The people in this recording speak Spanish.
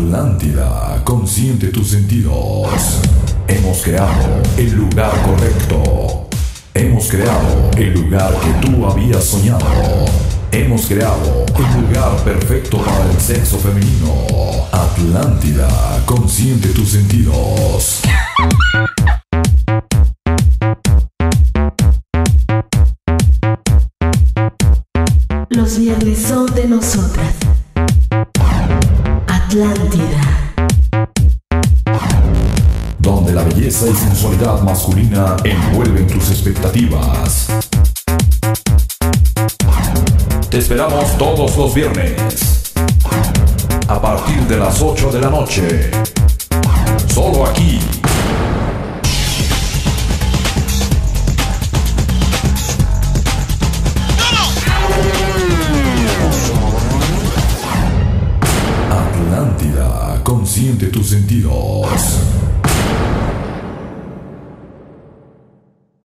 Atlántida, consciente tus sentidos. Hemos creado el lugar correcto. Hemos creado el lugar que tú habías soñado. Hemos creado el lugar perfecto para el sexo femenino. Atlántida, consciente tus sentidos. Los viernes son de nosotras. Atlántida. Donde la belleza y sensualidad masculina envuelven tus expectativas. Te esperamos todos los viernes, a partir de las 8 de la noche. Solo aquí. Atlántida, consciente tus sentidos.